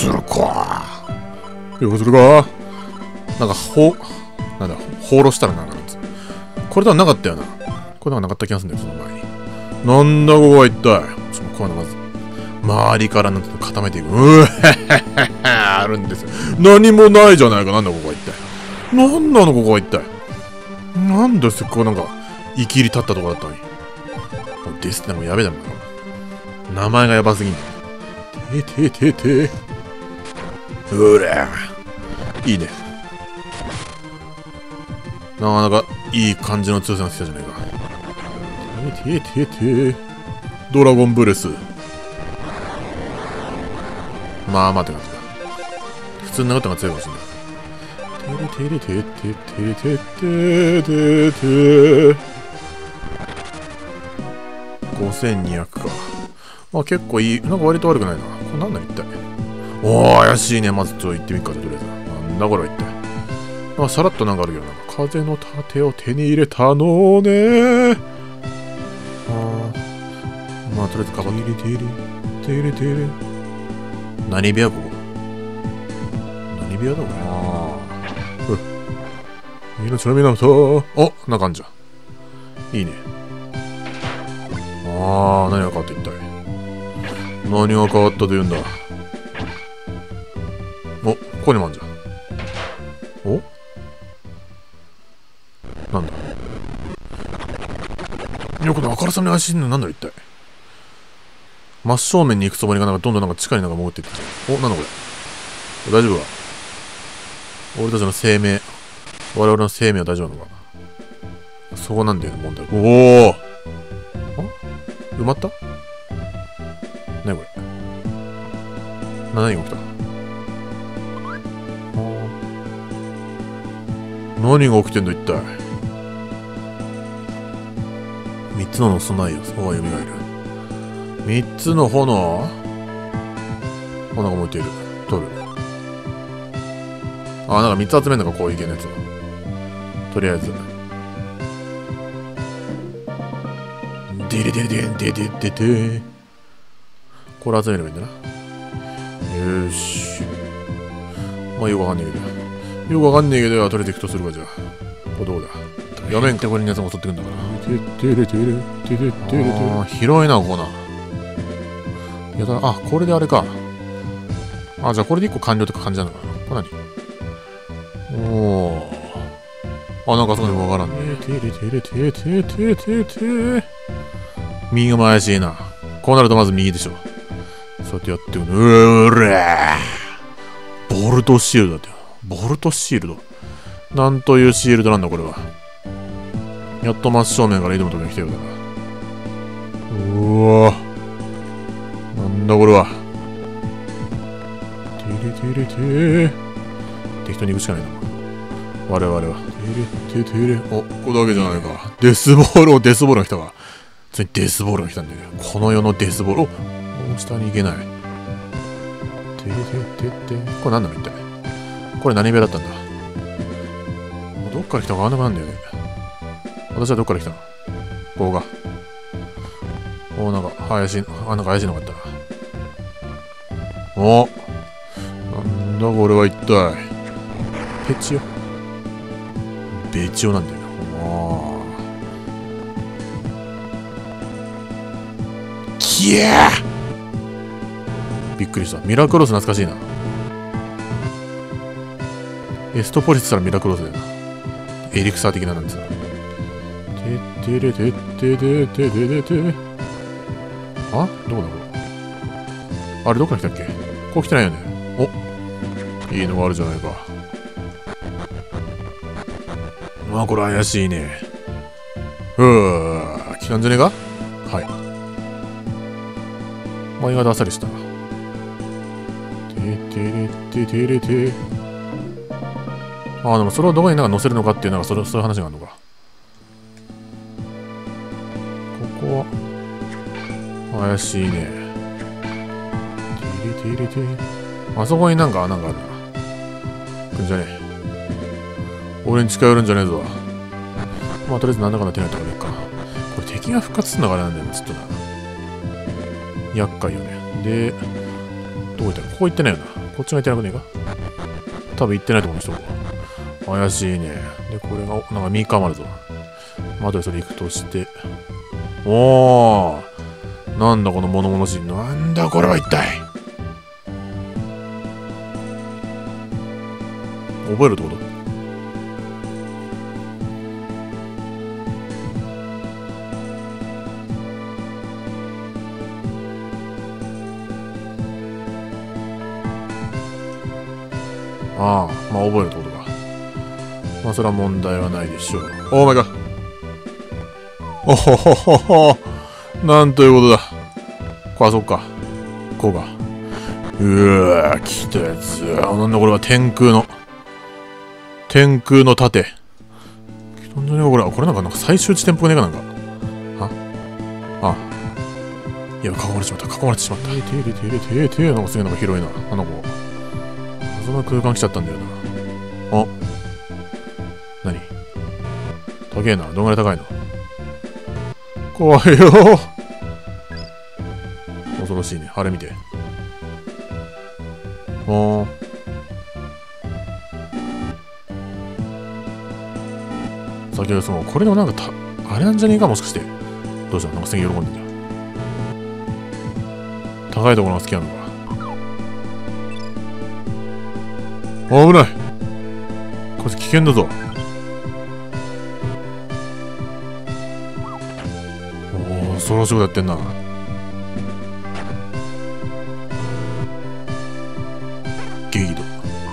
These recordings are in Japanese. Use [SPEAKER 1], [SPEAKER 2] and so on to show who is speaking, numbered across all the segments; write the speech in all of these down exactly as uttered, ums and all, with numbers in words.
[SPEAKER 1] するか。よくするか。なんか、ほ、なんだ、放浪したらなんかなんつう。これとはなかったよな。これなんかなかった気がするんだよ、その前に。なんだここは一体。ちょっとこういうのまず、周りからなんて固めていく。うーへへへあるんですよ。何もないじゃないか。なんだここは一体。なんなのここは一体。なんだせっかくなんか、生きり立ったとこだったのに。ですってもうやべえだろ。名前がやばすぎんだ。てててて。うらいいね。なかなかいい感じの強さが来たじゃないか。てててて。ドラゴンブレス。まあまあって感じだ。普通の中が強いかもしれない。てれてれててててててて。ごせんにひゃくか。まあ結構いい。なんか割と悪くないな。これなんだ一体。おー、怪しいね。まずちょっと行ってみっか、とりあえず。なんだこれは一体。まあさらっとなんかあるけど、なんか風の盾を手に入れたのね。あー。まあとりあえずかばって。てれてれてれ。何部屋ここ。何部屋だこれ。あー。命の源。お、なんかあんじゃん。いいね。ああ、何が変わった一体。何が変わったと言うんだ。お、ここにもあんじゃん。おなんだよくあからさまに怪しいのなんだろ一体。真正面に行くつもりがなんかどんどんなんか地下になんか潜っていって。お、なんだこれ。大丈夫か。俺たちの生命、我々の生命は大丈夫なのか。そこなんだよね、問題。おお埋まった何これ。な、何が起きた。何が起きてんだ一体。三つの備えよ。そうは蘇る。三つの炎。炎が燃えている。取る。あ、なんか三つ集めるのか、こういう系のやつは。とりあえず。デレデレデレデレデレデレ。これ集めればいいんだな。よーし。まあよくわかんねえけど。よくわかんねえけど、とりあえず行くとするかじゃあ。これどうだ。やめんかこれにやつが襲ってくんだから。テレテレテレテレテレ。ああ、広いな、ここな。やだ、あ、これであれか。あ、じゃあこれで一個完了って感じなのかな。これ何おー。あ、なんかそこにもわからんね。テレテレテレテレテレテレテレ。右が怪しいな。こうなるとまず右でしょ。そうやってやっていくの。うーらー。ボルトシールドだってよ。ボルトシールド。なんというシールドなんだこれは。やっと真正面から挑むときに来たようだな。うわぁ。なんだこれは。てれてれてー。適当に行くしかないな。我々は。てれてれてれ。お、これだけじゃないか。デスボール、お、デスボールが来たか。ついにデスボールが来たんだよ。この世のデスボール。お、下に行けない。てれてれてて。これ何だろ一体。これ何部屋だったんだ。どっから来たかわかんなくなるんだよね。私はどっから来たのここが。お、なんか怪しい、あ、なんか怪しいのがあったな。お、なんだこれは一体。ペチオ。ベチオなんだよな。ああ。きえーびっくりした。ミラクロス懐かしいな。エストポリスしたらミラクロスだよな。エリクサー的ななんですよ。ててれててててててて。あどこだこれ。あれどっから来たっけ。こう来てないよね。おいいのがあるじゃないか。まあこれ怪しいね。うー来たんじゃねえか。はい。まあ意外とあっさりした。ててれててれて。ああでもそれをどこになんか乗せるのかっていうなんかそれそういう話があるのか。ここは怪しいね。てれてれて。あそこになんかなんかあるな。来んじゃねえ。俺に近寄るんじゃねえぞ。まあとりあえずなんだかんだ手ないとこでいいか。これ敵が復活するのがあれなんだよね、ちょっとな。厄介よね。で、どこ行ったのここ行ってないよな。 こっちが行ってなくねえか。多分行ってないところの人か。怪しいね。で、これが、なんか右構あるぞ。まあ、とでそれ行くとして。おー、なんだこの物々しい。なんだこれは一体。覚えるってこと？ああ、まあ覚えるってことか。まあそれは問題はないでしょう。オーマイガー。おほほほほ。なんということだ。こあ、そっか。こうか。うわー、来たやつ。なんだこれは天空の。天空の盾。来たんじゃねえかこれ。これなんかなんか最終地点っぽくねえかなんか。ああ。いや、囲まれちまった。囲まれてしまった。てれてれてれてれ。なんかすげえなんか広いな。なんだこう。そんな空間来ちゃったんだよな。あ、何？高えな。どんぐらい高いの？怖いよ。恐ろしいね。あれ見て。あー。先ほどその、これでもなんかた、あれなんじゃねえかもしかして。どうしたの？なんかすげえ喜んでんじゃん。高いところが好きなのか。危ない。こいつ危険だぞ。おお、恐ろしいことやってんな。ゲイド。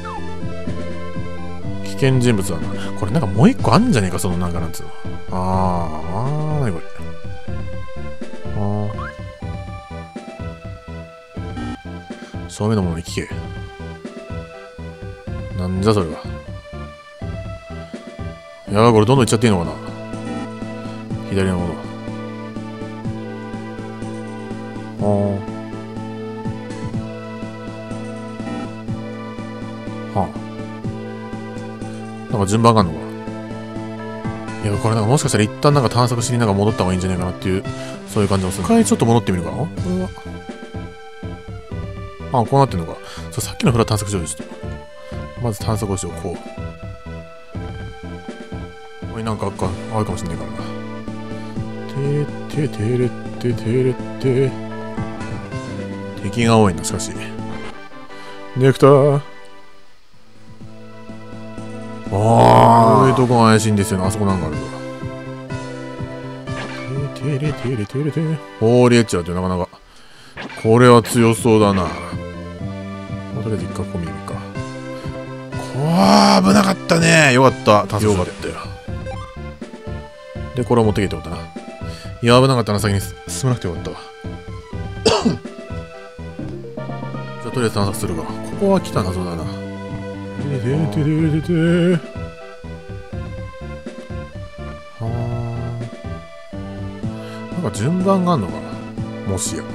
[SPEAKER 1] 危険人物だな。これなんかもう一個あんじゃねえか、そのなんかなんつうの。あー、あー、なにこれ。あー。正面のものに聞け。なんじゃそれは。いやー、これどんどんいっちゃっていいのかな。左のもの。あー。はあ。なんか順番があるのか。いや、これなんかもしかしたら一旦なんか探索しになんか戻った方がいいんじゃないかなっていう、そういう感じもする。一回ちょっと戻ってみるか。これは。あ、こうなってんのか。そう、さっきのフラ探索しようよ、ちょっと。まず探索をしよう、こう。これなんかあるか、あるかもしんないからな。てーてーてーれっててーれって。敵が多いな、しかし。ネクター。ああ、こういうとこが怪しいんですよね。あそこなんかあるぞ。てーれてーれてーれてー。ホーリーエッチだってなかなか。これは強そうだな。とりあえず一回ここ見るか。ああ、危なかったね。よかった。助かったよ。で、これを持ってきてってことだな。いや、危なかったな。先に進まなくてよかったわ。じゃあ、とりあえず探索するか。ここは来た謎だな。てててててて。はあ。なんか順番があんのかな。もしや。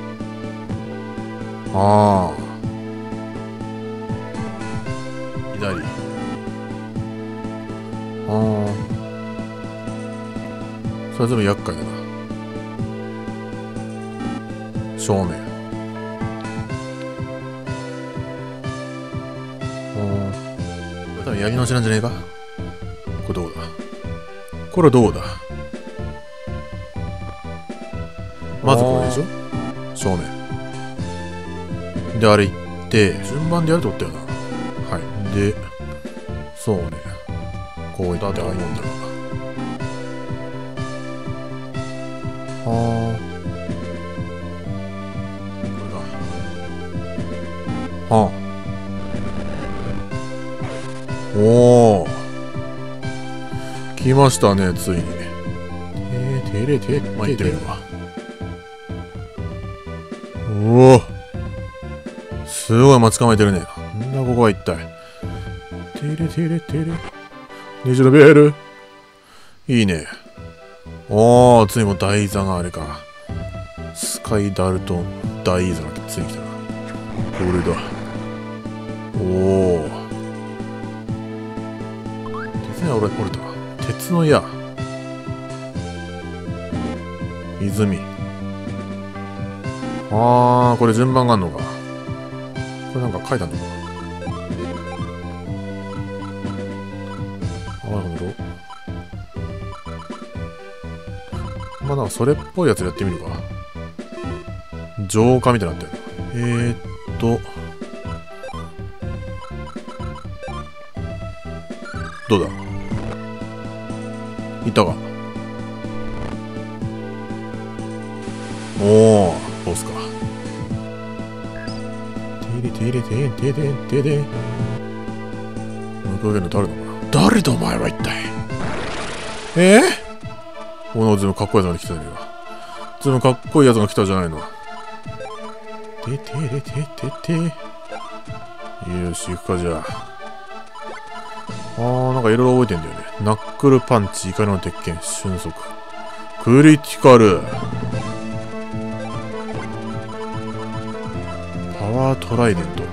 [SPEAKER 1] ああ。左。ああ。それ全部厄介だな。正面。ああ。これ多分やり直しなんじゃねえか。これどうだ。これどうだ。まずこれでしょ。正面。で、あれ行って、順番でやるってことだよな。はい。で、そうね。こういったあ思うんだろうな。はあ。これだ。はあ。おお。来ましたね、ついに。てーてれて、まあ、行ってみるわ。おお。すごい待ち構えてるね。なんだここは一体。てれてれてれ。ねじろベール。いいね。おー、ついにも台座があれか。スカイダルトン大座がついに来たな。これだ。おー。鉄に折れた。鉄の矢。泉。あー、これ順番があんのか。これなんか書いたんだかな。あ、なるほど。まあなんかそれっぽいやつやってみるか。浄化みたいになってる。えーっとどうだ、いったか。おお、ボスか。テレテレテテテテテ。向こう側の誰だかな。誰だお前は一体。えー、おお、ずいぶんかっこいいやつが来たじゃねえか。ずいぶんかっこいいやつが来たじゃないの。テテレテテテ。よし、行くかじゃあ。あー、なんかいろいろ覚えてんだよね。ナックルパンチ、怒りの鉄拳、瞬足、クリティカル、パワートライデント。ちょ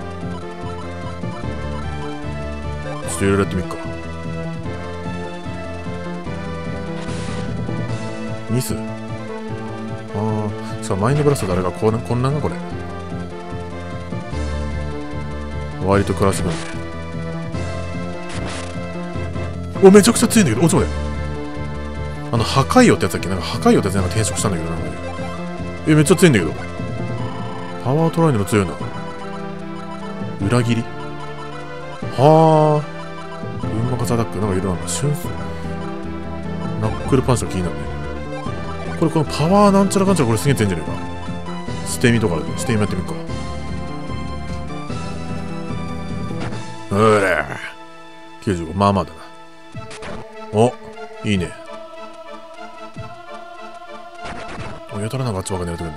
[SPEAKER 1] っといろいろやってみっか。ミス。あー、しかもマインドブラスト誰がこんこんなんがこれ。割とクラシックなんで。お、めちゃくちゃ強いんだけど、お、ちょっと待って。あの、破壊王ってやつだっけ。なんか破壊王ってやつなんか転職したんだけど、なんかえ、めっちゃ強いんだけど。パワートラインの強いな。裏切りはあ。運任せアタック、なんかいろいろなんか、瞬ナックルパンチが気になるね。これ、このパワーなんちゃらかんちゃら、これすげえ強いんじゃねえか。捨て身とかで、捨て身やってみるか。うれきゅうじゅうご、まあまあだな。お、いいね。お、やたらなんかあっちばっか狙ってくるね。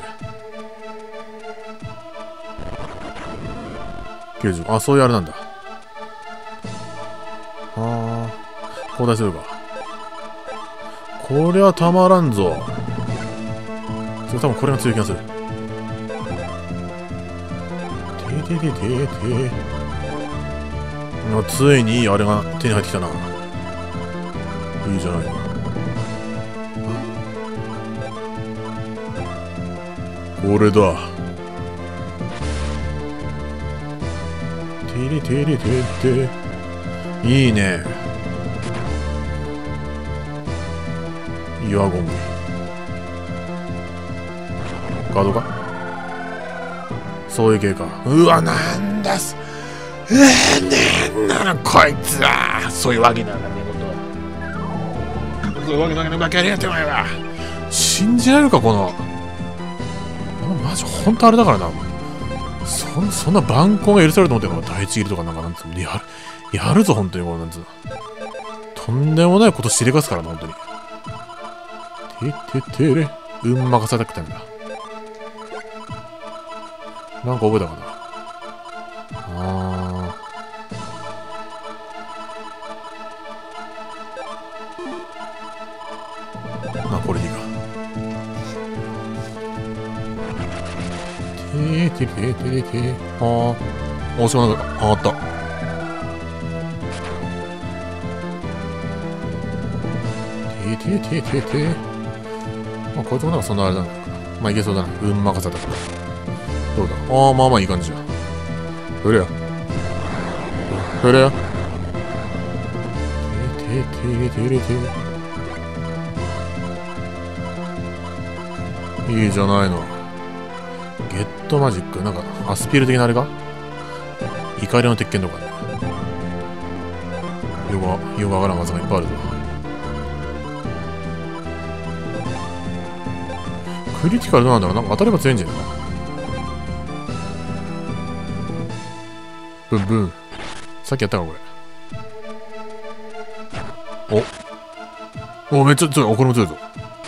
[SPEAKER 1] きゅうじゅうご、あ、そういうあれなんだ。あー、交代するか。こりゃたまらんぞ。それ多分これが強い気がする。ててててて。ついにあれが手に入ってきたな。いいじゃないか。これだ。テレテレテテ。いいね。岩ゴム。ガードか。そういう系か。うわ、なんだす。えー、なんなのこいつは。そういうわけなんだね。そういうわけなんだね。バカやりやってまいわ。信じられるかこの。マジほんとあれだからな。そんそんな蛮行が許されると思ってるのか。第一切りとかなんかなんつうの。やるやるぞ本当にこのなんつうの。とんでもないことしでかすからな本当に。てててれ。運任せたくてんだ。なんか覚えたかな。あー。まあこれでいいか。ててててて。あー。おしまなんか上がった。ててててて。まあこいつもなんかそんなあれだな。まあいけそうだな。運任せたく。どうだ。ああ、まあまあいい感じじゃん。ふれや。ふれや。ててててれて。いいじゃないの。ゲットマジック。なんか、アスピール的なあれか。怒りの鉄拳とかね。よく、よくわからん技がいっぱいあるぞ。クリティカルどうなんだろう。なんか当たれば強いんじゃないか。ブンブン。さっきやったかこれ。おお、めっちゃ強い。お、これも強いぞ。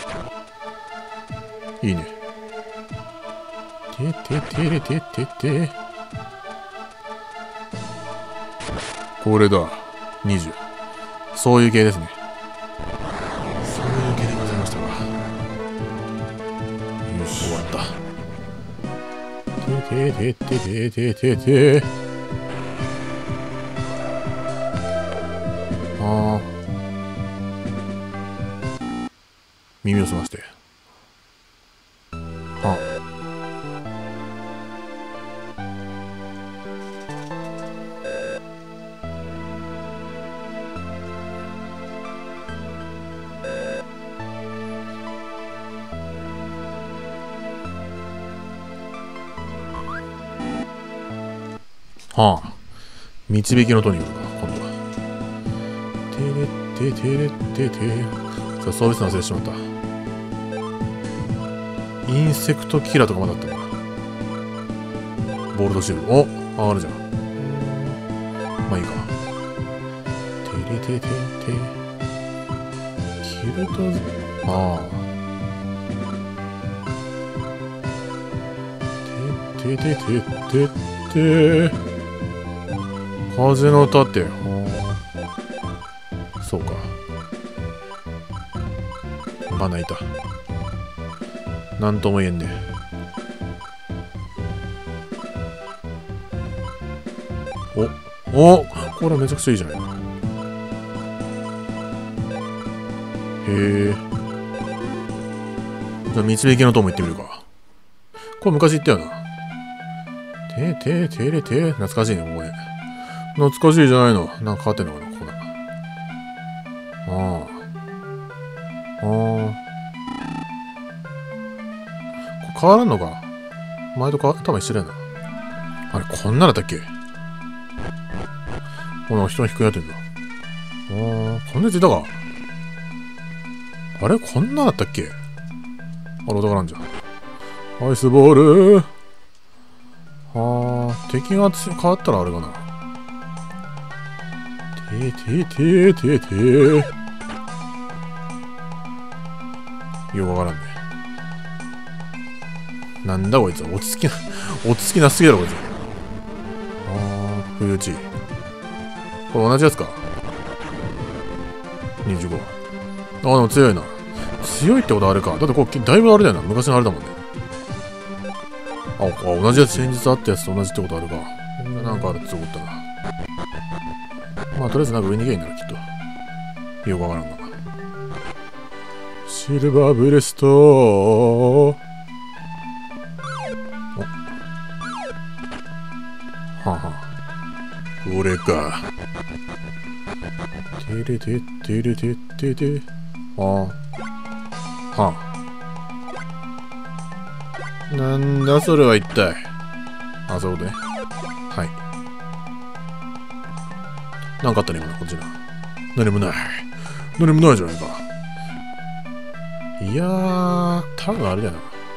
[SPEAKER 1] いいね。てててれててて。これだ。にじゅう。そういう系ですね。そういう系でございましたか。よし、終わった。ててててててて。ああ。耳を澄まして。はあ。 はあ、導きのトニックか、今度は。てれっててれってて。さあ、装備数の忘れてしまった。インセクトキラーとかまだあったかな。ボールドシールド。お、上がるじゃん。まあいいか。てれててて。キルトズ、ああ。てててててて。風の歌って。そうか。まあ泣いた。なんとも言えんね。おお、これめちゃくちゃいいじゃない。へえ。じゃあ導きの塔も行ってみるか。これ昔言ったよな。てててれて。懐かしいね、ここね。懐かしいじゃないの。なんか変わってんのかな、ここな。ああ。ああ。これ変わらんのか。前とか多分一緒だよな。あれ、こんなだったっけ。この人の低くなってんだ。ああ、こんなやついたか。あれ、こんなだったっけ。あれ、お宝なんじゃん。アイスボール。ああ、敵が変わったらあれかな。ててててて。よくわからんね。なんだこいつ。落ち着きな、落ち着きなすぎだろこいつ。ああ、冬打ち。これ同じやつか。にじゅうご。ああ、でも強いな。強いってことあれか。だってこれだいぶあれだよな。昔のあれだもんね。あ、あ同じやつ。先日あったやつと同じってことあるか。なんかあるって思ったな。まあとりあえずなんか上に行けばいいんだろ、きっと。よくわからんが。シルバーブレストー。はあ、はあ、俺か。てれてってれてってて。ああ。はあ。なんだそれは一体。あ、そういうことね。はい。なんかあったね、今の、こっちな。何もない。何もないじゃないか。いやー、多分あれだよな。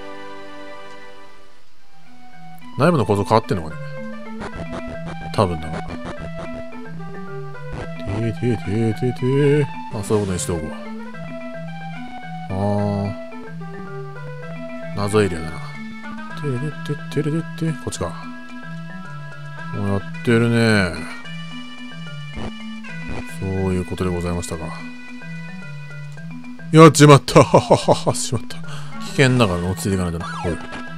[SPEAKER 1] 内部の構造変わってんのかね。多分だな。ててててて。あ、そういうことにしておこう。あー。謎エリアだな。てれててれてて。こっちか。もうやってるね。そういうことでございましたか。やっちまった。はははは、しまった。危険だから落ち着いていかないとな。これ。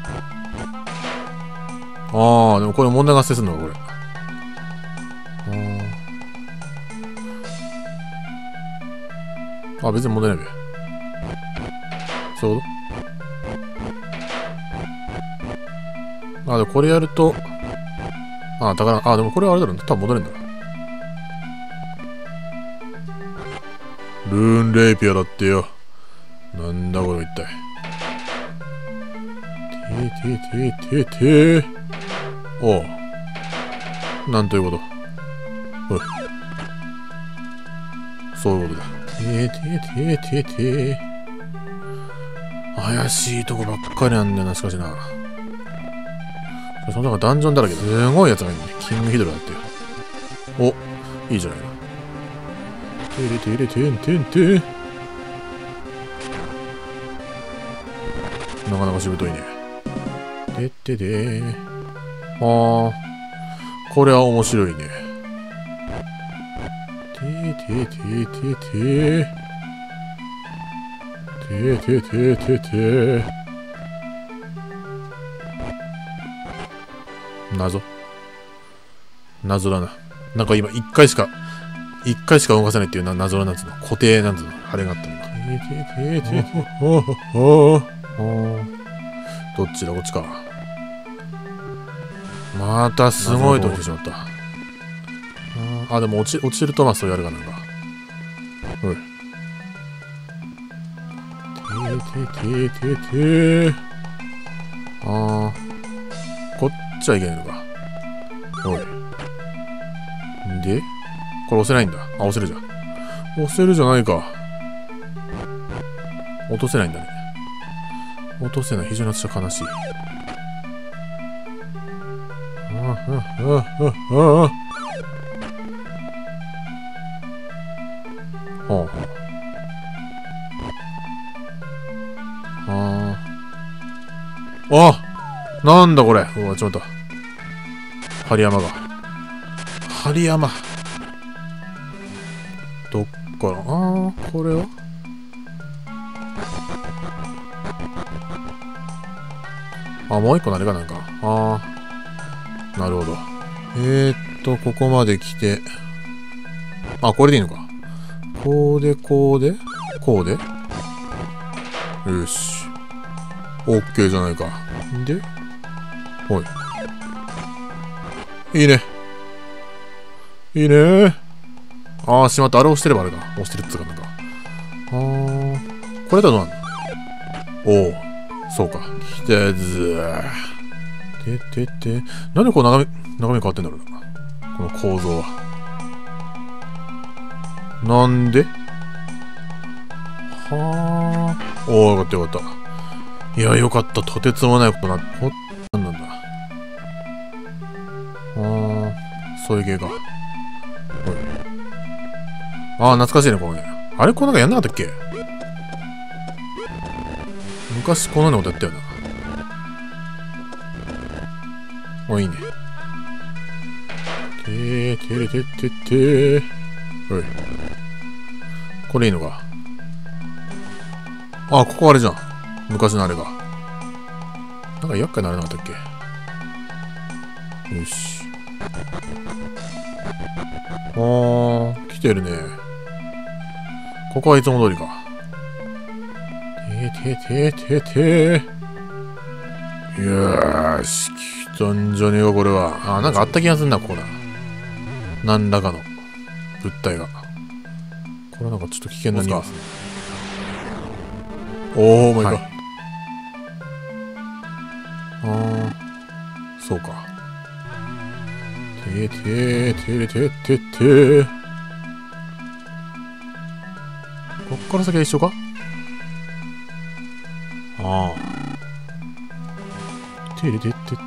[SPEAKER 1] ああ、でもこれ問題が発生するのか、これ。ああ、別に問題ないべ。そういうことああ、でもこれやると、ああ、だから、ああ、でもこれはあれだろうな。多分戻れんだろ。ルーンレイピアだってよ。なんだこれ一体。ててててて。おう。なんということ。おい。そういうことだ。ててててて。怪しいとこばっかりなんだよな、しかしな。その中ダンジョンだらけ。すごいやつがいるね。キングヒドラだってよ。お、いいじゃないか。てれてれてんてんてん。なかなかしぶといね。てってでー。ああ、これは面白いね。てててててててててて。謎謎だな。なんか今一回しか一回しか動かせないっていうな謎のなんつうの固定なんつうのあれがあったんだ。ててててて。どっちだこっちか。 またすごいとこ来てしまった。あ、でも落ち、落ちるとまあそうやるかなんか。おい。てーてーてーてーてー。あー。こっちはいけないのか。おい。でこれ押せないんだ。あ、押せるじゃん。押せるじゃないか。落とせないんだね。落とせない。非常に私は悲しい。ああ、ああ、ああ。ほうほう。ああ。あなんだこれ。うわ、ちょっと。針山が。針山。どっから。ああ、これはあ、もう一個何かなんか。ああ。なるほど。えー、っと、ここまで来て。あ、これでいいのか。こうで、こうで、こうで。よし。オッケーじゃないか。で、ほい。いいね。いいね。ああ、しまった。あれ押してればあれか。押してるっつうかなんか。あー。これだとどうなんだ。おお。そうか。来たずー。ててて。なんでこう眺め、眺め変わってんだろうな。この構造は。なんではあ。おお、よかったよかった。いや、よかった。とてつもないことな、ほ、なんなんだ。ああ、そういう系か。ああ、懐かしいね、これね。あれ、こうなんかやんなかったっけ？昔こんなのことやったよな。もういいね。てーてれてってってー。おい。これいいのか。ああ、ここあれじゃん。昔のあれが。なんか厄介なあれなかったっけ？よし。あー、来てるね。ここはいつも通りか。てててててー。よーし、来たんじゃねえか、これは。あー、なんかあった気がするな、ここだ。何らかの物体が。これなんかちょっと危険な匂いですね。おー、マイガー。あー、そうか。てててれてててー。こっから先は一緒か？ああ。てれてってって。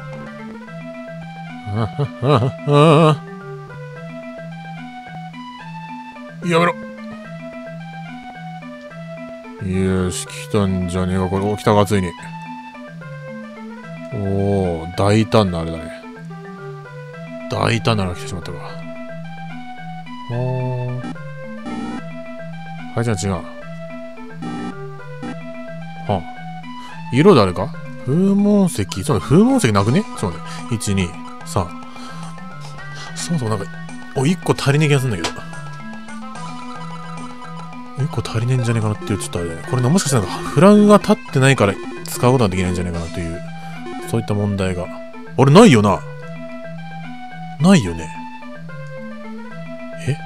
[SPEAKER 1] あははは。やめろ。よし、来たんじゃねえか、これ。お、来たか、ついに。おー、大胆なあれだね。大胆なのが来てしまったか。おー。はい、じゃあ違う。はあ。色であれか？風紋石。ちょっと風紋石なくね？ちょっと待って。いち、に、さん。そうそう、なんか、お、いっこ足りねえ気がするんだけど。いっこ足りねえんじゃねえかなっていう、ちょっとあれだね。これね、もしかしたらフラグが立ってないから使うことができないんじゃねえかなという、そういった問題が。あれ、ないよな。ないよね。え？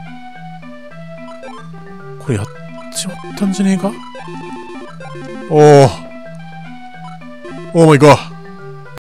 [SPEAKER 1] これやっちまったんじゃねえか？おー。オーマイガー。